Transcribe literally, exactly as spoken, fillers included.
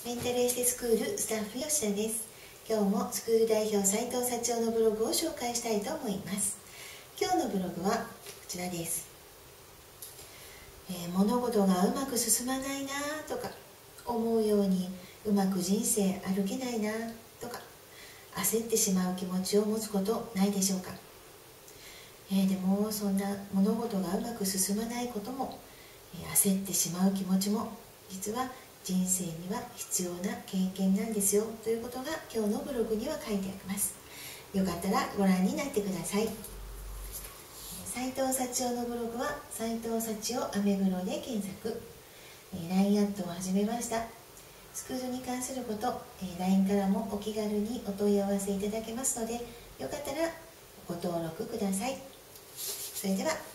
メンタルエステスクールスタッフ吉田です。今日もスクール代表斉藤幸男のブログを紹介したいと思います。今日のブログはこちらです。えー、物事がうまく進まないなとか、思うようにうまく人生歩けないなとか、焦ってしまう気持ちを持つことないでしょうか。えー、でもそんな物事がうまく進まないことも、えー、焦ってしまう気持ちも実は人生には必要な経験なんですよということが今日のブログには書いてあります。よかったらご覧になってください。斉藤幸男のブログは斉藤幸男アメブロで検索。 ライン アットを始めました。スクールに関すること、 ライン からもお気軽にお問い合わせいただけますので、よかったらご登録ください。それでは